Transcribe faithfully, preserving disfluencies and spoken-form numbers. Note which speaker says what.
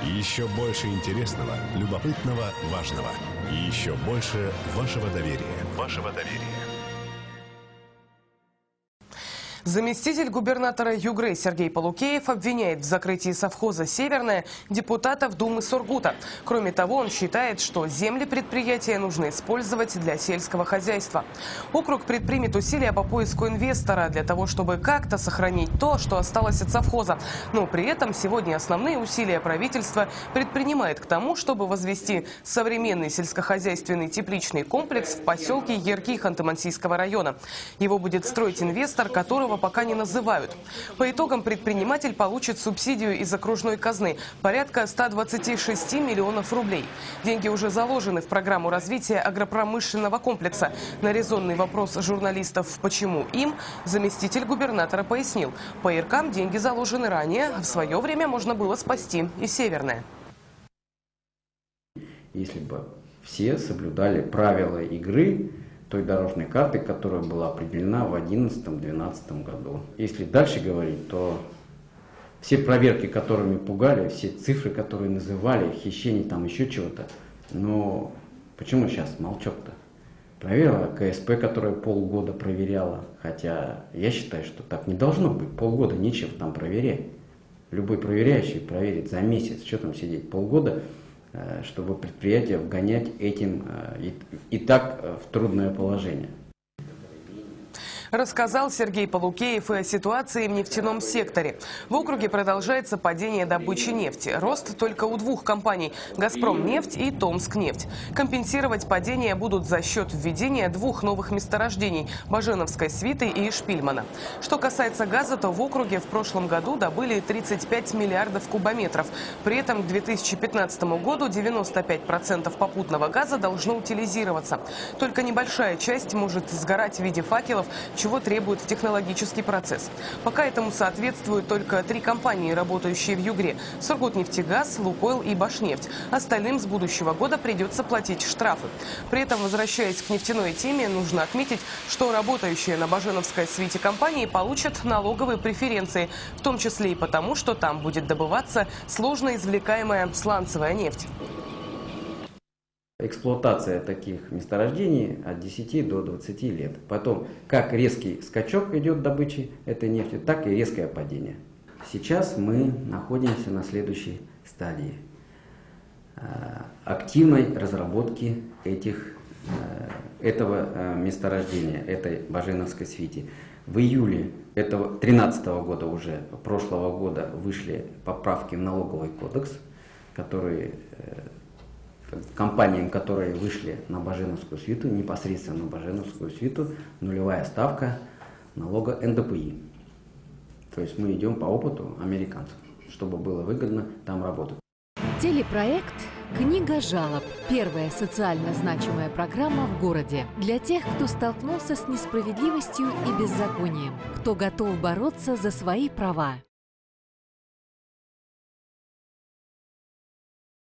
Speaker 1: И еще больше интересного, любопытного, важного. И еще больше вашего доверия. Вашего доверия.
Speaker 2: Заместитель губернатора Югры Сергей Полукеев обвиняет в закрытии совхоза «Северное» депутатов Думы Сургута. Кроме того, он считает, что земли предприятия нужно использовать для сельского хозяйства. Округ предпримет усилия по поиску инвестора для того, чтобы как-то сохранить то, что осталось от совхоза. Но при этом сегодня основные усилия правительства предпринимает к тому, чтобы возвести современный сельскохозяйственный тепличный комплекс в поселке Ярки Ханты-Мансийского района. Его будет строить инвестор, которого пока не называют. По итогам предприниматель получит субсидию из окружной казны порядка ста двадцати шести миллионов рублей. Деньги уже заложены в программу развития агропромышленного комплекса. На резонный вопрос журналистов «почему им?», заместитель губернатора пояснил: по Яркам деньги заложены ранее, в свое время можно было спасти и Северное.
Speaker 3: Если бы все соблюдали правила игры той дорожной карты, которая была определена в две тысячи одиннадцатом-две тысячи двенадцатом году. Если дальше говорить, то все проверки, которыми пугали, все цифры, которые называли, хищений, там еще чего-то, но почему сейчас молчок-то? Проверила КСП, которая полгода проверяла, хотя я считаю, что так не должно быть, полгода нечего там проверять. Любой проверяющий проверит за месяц, что там сидеть, полгода, чтобы предприятие вгонять этим и, и так в трудное положение.
Speaker 2: Рассказал Сергей Полукеев и о ситуации в нефтяном секторе. В округе продолжается падение добычи нефти. Рост только у двух компаний – «Газпромнефть» и «Томскнефть». Компенсировать падение будут за счет введения двух новых месторождений – Баженовской свиты и Шпильмана. Что касается газа, то в округе в прошлом году добыли тридцать пять миллиардов кубометров. При этом к две тысячи пятнадцатому году девяносто пять процентов попутного газа должно утилизироваться. Только небольшая часть может сгорать в виде факелов, чего требует технологический процесс. Пока этому соответствуют только три компании, работающие в Югре – Сургутнефтегаз, Лукойл и Башнефть. Остальным с будущего года придется платить штрафы. При этом, возвращаясь к нефтяной теме, нужно отметить, что работающие на Баженовской свите компании получат налоговые преференции, в том числе и потому, что там будет добываться сложно извлекаемая сланцевая нефть.
Speaker 3: Эксплуатация таких месторождений от десяти до двадцати лет. Потом, как резкий скачок идет добычи этой нефти, так и резкое падение. Сейчас мы находимся на следующей стадии активной разработки этих, этого месторождения, этой Баженовской свити. В июле этого две тысячи тринадцатого года, уже прошлого года, вышли поправки в налоговый кодекс, которые компаниям, которые вышли на Баженовскую свиту, непосредственно на Баженовскую свиту, нулевая ставка налога эн дэ пэ и. То есть мы идем по опыту американцев, чтобы было выгодно там работать.
Speaker 4: Телепроект «Книга жалоб» – первая социально значимая программа в городе. Для тех, кто столкнулся с несправедливостью и беззаконием, кто готов бороться за свои права.